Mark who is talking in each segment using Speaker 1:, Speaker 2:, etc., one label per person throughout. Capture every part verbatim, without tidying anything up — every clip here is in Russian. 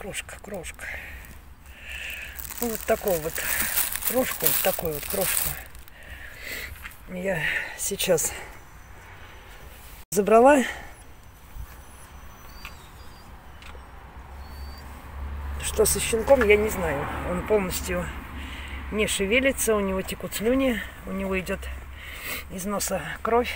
Speaker 1: крошка, крошка. Ну, вот такой вот крошку, вот такую вот крошку я сейчас забрала. Что со щенком, я не знаю. Он полностью не шевелится, у него текут слюни, у него идет из носа кровь.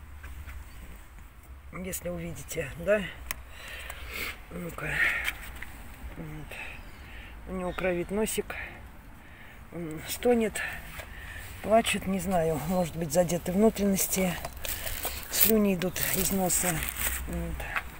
Speaker 1: Если увидите, да? Ну-ка. Вот. У него кровит носик. Он стонет, плачет, не знаю, может быть задеты внутренности. Слюни идут из носа. Вот.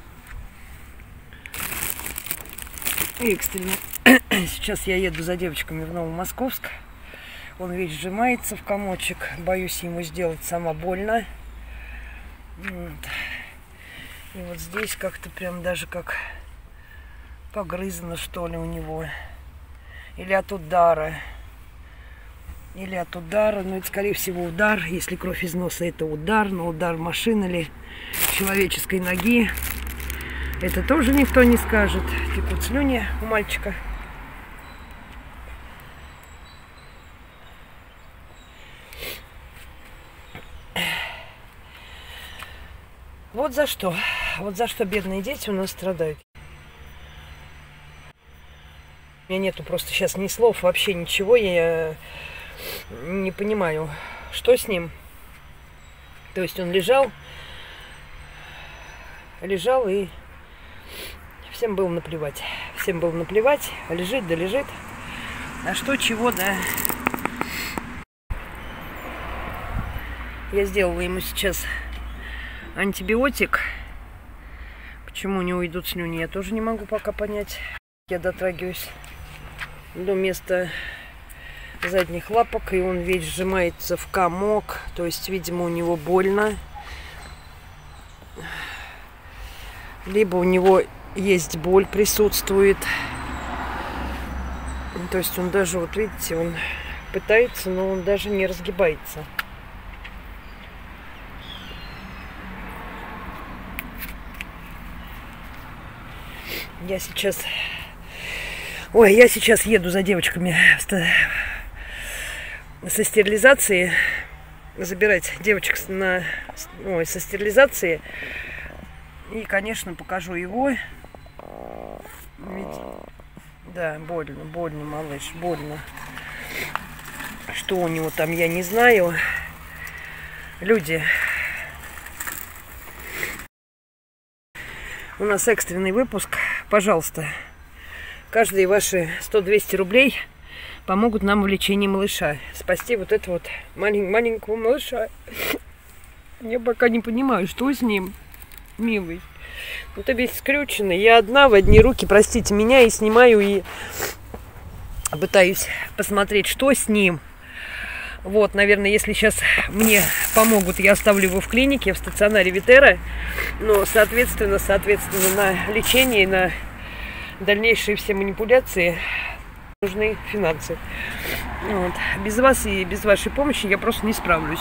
Speaker 1: Экстренно. Сейчас я еду за девочками в Новомосковск. Он весь сжимается в комочек. Боюсь ему сделать сама больно. Вот. И вот здесь как-то прям даже как погрызано, что ли, у него. Или от удара. Или от удара. Но это, скорее всего, удар. Если кровь из носа, это удар. Но удар машины или человеческой ноги. Это тоже никто не скажет. Текут слюни у мальчика. Вот за что. Вот за что бедные дети у нас страдают. У меня нету просто сейчас ни слов, вообще ничего. Я не понимаю, что с ним. То есть он лежал, лежал и всем было наплевать. Всем было наплевать. Лежит, да лежит. А что, чего, да. Я сделала ему сейчас антибиотик. Почему у него идут слюни, я тоже не могу пока понять. Я дотрагиваюсь до места задних лапок, и он весь сжимается в комок. То есть, видимо, у него больно. Либо у него есть боль, присутствует. То есть он даже, вот видите, он пытается, но он даже не разгибается. Я сейчас... Ой, я сейчас еду за девочками со стерилизации. Забирать девочек на... Ой, со стерилизации. И, конечно, покажу его. Ведь... Да, больно, больно, малыш, больно. Что у него там, я не знаю. Люди... У нас экстренный выпуск. Пожалуйста, каждые ваши сто-двести рублей помогут нам в лечении малыша. Спасти вот этого вот малень маленького малыша. Я пока не понимаю, что с ним, милый. Ну ты весь скрюченный. Я одна в одни руки, простите меня, и снимаю, и пытаюсь посмотреть, что с ним. Вот, наверное, если сейчас мне помогут, я оставлю его в клинике, в стационаре Витера. Но, соответственно, соответственно, на лечение, на дальнейшие все манипуляции нужны финансы. Вот. Без вас и без вашей помощи я просто не справлюсь.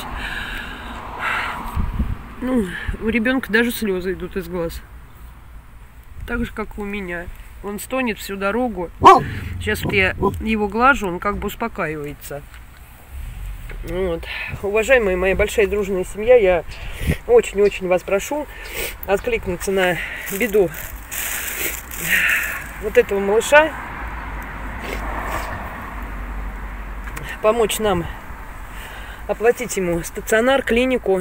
Speaker 1: Ну, у ребенка даже слезы идут из глаз. Так же, как и у меня. Он стонет всю дорогу. Сейчас вот я его глажу, он как бы успокаивается. Вот. Уважаемая моя большая дружная семья, я очень-очень вас прошу откликнуться на беду вот этого малыша, помочь нам оплатить ему стационар, клинику.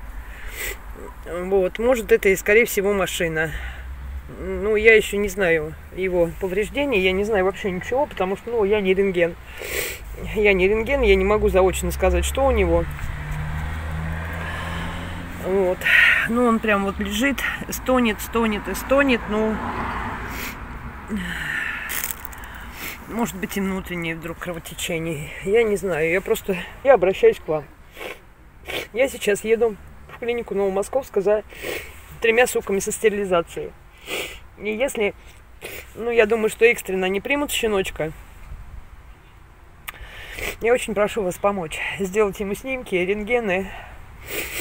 Speaker 1: Вот. Может, это и, скорее всего, машина. Ну, я еще не знаю его повреждений, я не знаю вообще ничего, потому что, ну, я не рентген. Я не рентген, я не могу заочно сказать, что у него. Вот. Ну, он прям вот лежит, стонет, стонет и стонет. Ну, может быть, и внутреннее вдруг кровотечение. Я не знаю, я просто, я обращаюсь к вам. Я сейчас еду в клинику Новомосковска за тремя суками со стерилизацией. И если, ну, я думаю, что экстренно не примут щеночка, я очень прошу вас помочь. Сделать ему снимки, рентгены.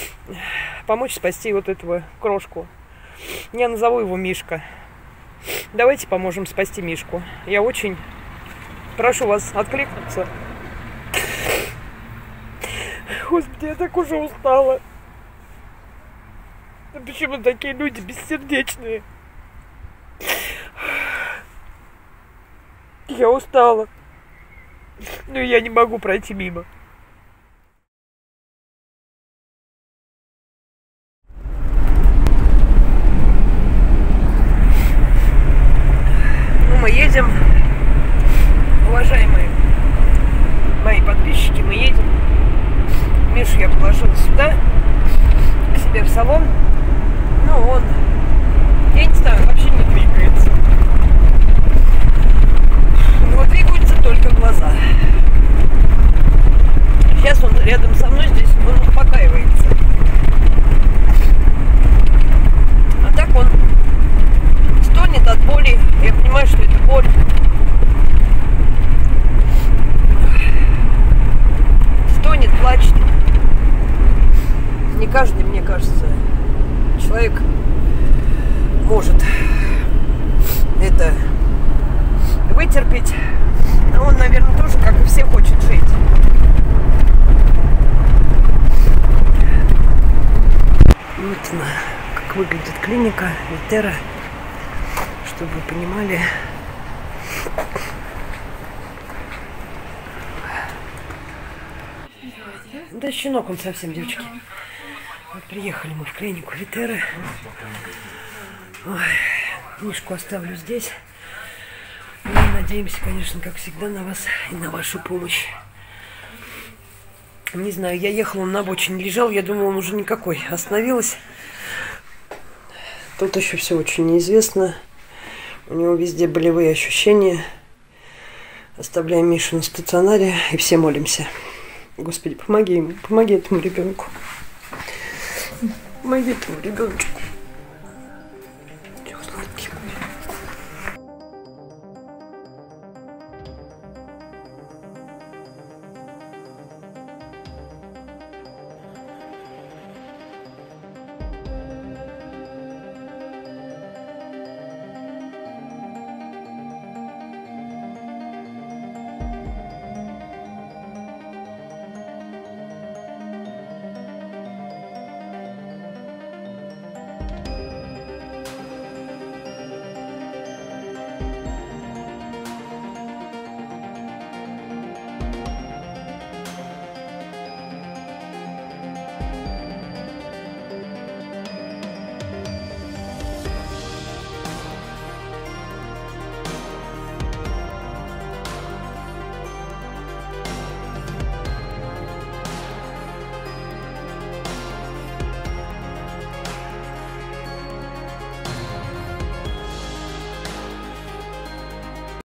Speaker 1: Помочь спасти вот этого крошку. Я назову его Мишка. Давайте поможем спасти Мишку. Я очень прошу вас откликнуться. Господи, я так уже устала. Да почему такие люди бессердечные? Я устала. Но я не могу пройти мимо. Ну, мы едем. Уважаемые мои подписчики, мы едем. Мишу я положила сюда, к себе в салон. Ну, он, я не знаю, вообще не двигается. У него двигаются только глаза. Сейчас он рядом со мной, здесь он успокаивается. А так он стонет от боли. Я понимаю, что это боль. Стонет, плачет. Не каждый, мне кажется, человек может это вытерпеть. А он, наверное, тоже, как и все, хочет жить. Вот она, как выглядит клиника Витера, чтобы вы понимали. Да, щенок он совсем, девочки. Вот приехали мы в клинику Витера. Ой, Мишку оставлю здесь. Мы надеемся, конечно, как всегда, на вас и на вашу помощь. Не знаю, я ехала, он на обочине лежал, я думала, он уже никакой. Остановилась. Тут еще все очень неизвестно. У него везде болевые ощущения. Оставляем Мишу на стационаре и все молимся. Господи, помоги ему, помоги этому ребенку. Помоги этому ребенку.